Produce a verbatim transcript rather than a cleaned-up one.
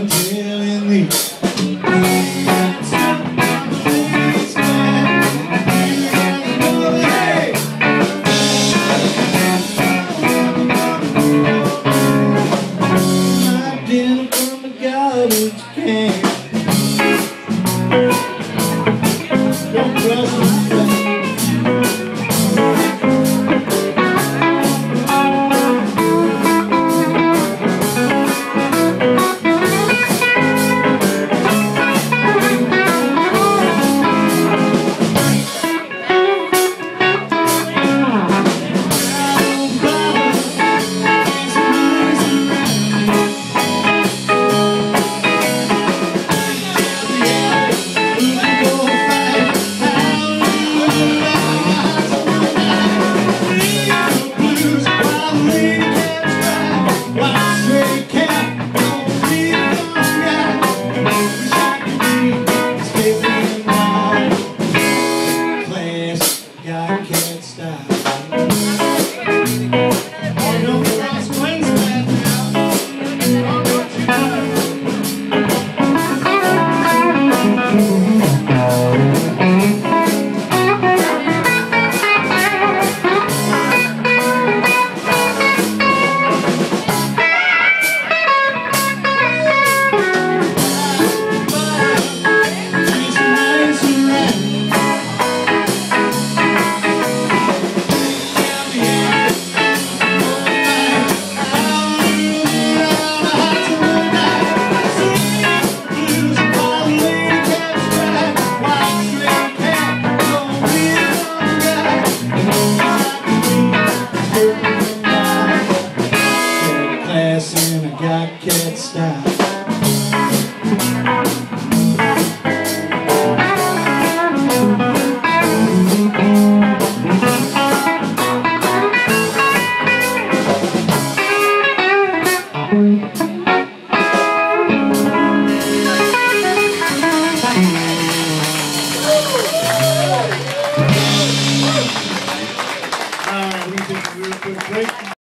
hotel in the dinner from a garbage can. Don't trust me. I can't stop. Oh, don't cross Queensland now. Oh, don't you know? And I got cat style. All right, we take a real quick break.